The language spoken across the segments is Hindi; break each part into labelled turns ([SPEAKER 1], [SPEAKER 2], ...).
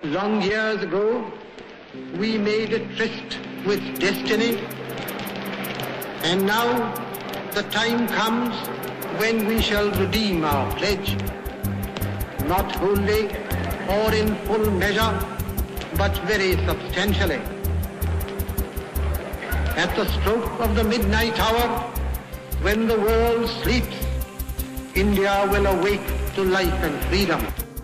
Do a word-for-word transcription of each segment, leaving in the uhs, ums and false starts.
[SPEAKER 1] Long years ago, we made a tryst with destiny, and now the time comes when we shall redeem our pledge, not wholly or in full measure, but very substantially. At the stroke of the midnight hour, when the world sleeps, India will awake to life and freedom.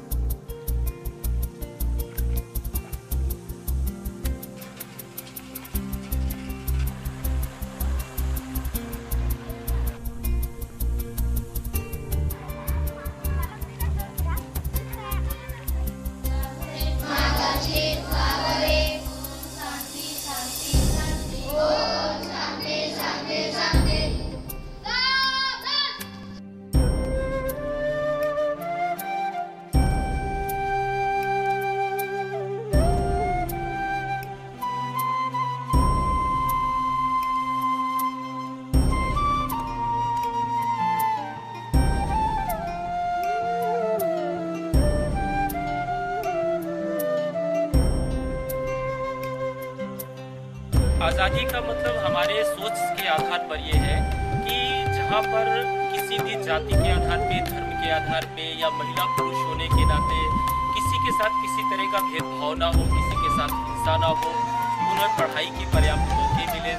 [SPEAKER 2] आज़ादी का मतलब हमारे सोच के आधार पर यह है कि जहाँ पर किसी भी जाति के आधार पे, धर्म के आधार पे या महिला पुरुष होने के नाते किसी के साथ किसी तरह का भेदभाव ना हो, किसी के साथ हिंसा ना हो, उन्हें पढ़ाई की पर्याप्त मौके मिले।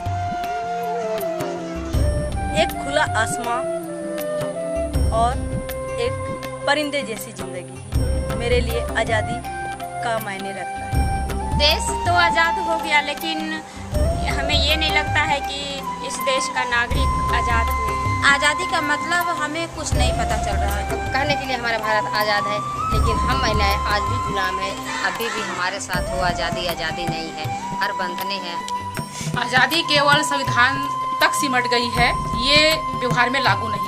[SPEAKER 3] एक खुला आसमान और एक परिंदे जैसी जिंदगी मेरे लिए आज़ादी का मायने रखता है।
[SPEAKER 4] देश तो आज़ाद हो गया, लेकिन हमें ये नहीं लगता है कि इस देश का नागरिक आज़ाद हुए।
[SPEAKER 5] आज़ादी का मतलब हमें कुछ नहीं पता चल रहा है।
[SPEAKER 6] कहने के लिए हमारा भारत आज़ाद है, लेकिन हम महिलाएं आज भी गुलाम है। अभी भी हमारे साथ वो आज़ादी आज़ादी नहीं है, हर बंधने हैं।
[SPEAKER 7] आज़ादी केवल संविधान तक सिमट गई है, ये व्यवहार में लागू नहीं है।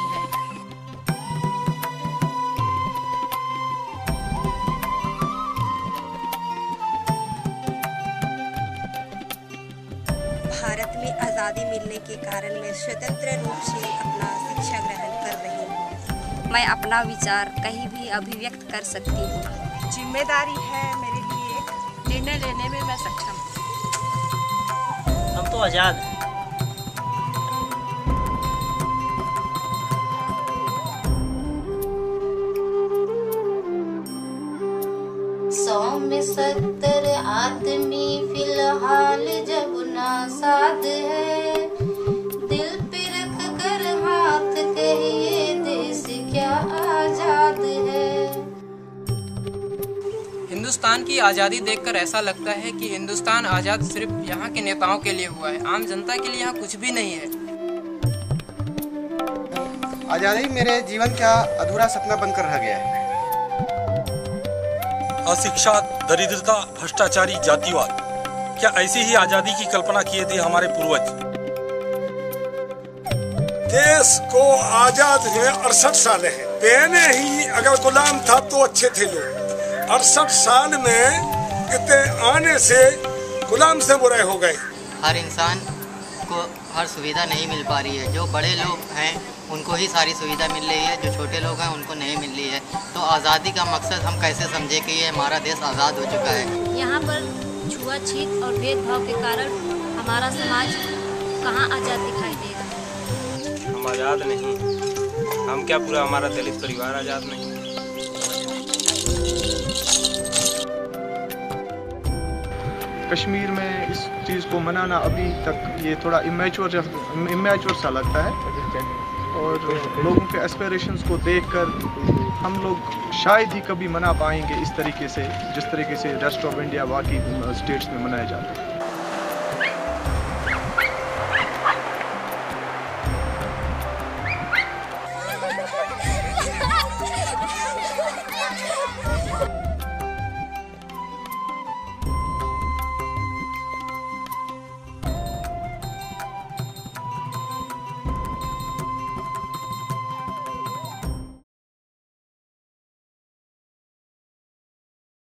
[SPEAKER 5] भारत में आज़ादी मिलने के कारण मैं स्वतंत्र रूप से अपना शिक्षा ग्रहण कर रही हूँ।
[SPEAKER 6] मैं अपना विचार कहीं भी अभिव्यक्त कर सकती हूँ।
[SPEAKER 5] जिम्मेदारी है मेरे लिए,
[SPEAKER 4] निर्णय लेने में मैं सक्षम हूँ।
[SPEAKER 8] हम तो आज़ाद हैं।
[SPEAKER 9] सौ में सत्तर आदमी फिलहाल जब नासाद है, दिल पे रख कर हाथ कहिए देश क्या आजाद है।
[SPEAKER 10] हिंदुस्तान की आज़ादी देखकर ऐसा लगता है कि हिंदुस्तान आज़ाद सिर्फ यहाँ के नेताओं के लिए हुआ है, आम जनता के लिए यहाँ कुछ भी नहीं है।
[SPEAKER 11] आज़ादी मेरे जीवन का अधूरा सपना बनकर रह गया है।
[SPEAKER 12] अशिक्षा, दरिद्रता, भ्रष्टाचारी, जातिवाद, क्या ऐसी ही आजादी की कल्पना किए थे हमारे पूर्वज?
[SPEAKER 13] देश को आजाद हुए अड़सठ साल है। पहले ही अगर गुलाम था तो अच्छे थे लोग। अड़सठ साल में इतने आने से गुलाम से बुरे हो गए।
[SPEAKER 14] हर इंसान को हर सुविधा नहीं मिल पा रही है। जो बड़े लोग हैं उनको ही सारी सुविधा मिल रही है, जो छोटे लोग हैं उनको नहीं मिल रही है। तो आज़ादी का मकसद हम कैसे समझे कि ये हमारा देश आज़ाद हो चुका है।
[SPEAKER 4] यहाँ पर छुआछूत और भेदभाव के कारण हमारा समाज कहाँ आज़ाद दिखाई देगा।
[SPEAKER 2] हम आज़ाद नहीं, हम क्या पूरा हमारा दलित परिवार आज़ाद नहीं।
[SPEAKER 15] कश्मीर में इस चीज़ को मनाना अभी तक ये थोड़ा इमेच्योर इमेच्योर सा लगता है, और लोगों के एस्पिरेशंस को देखकर हम लोग शायद ही कभी मना पाएंगे इस तरीके से जिस तरीके से रेस्ट ऑफ इंडिया बाकी स्टेट्स में मनाए जाते हैं।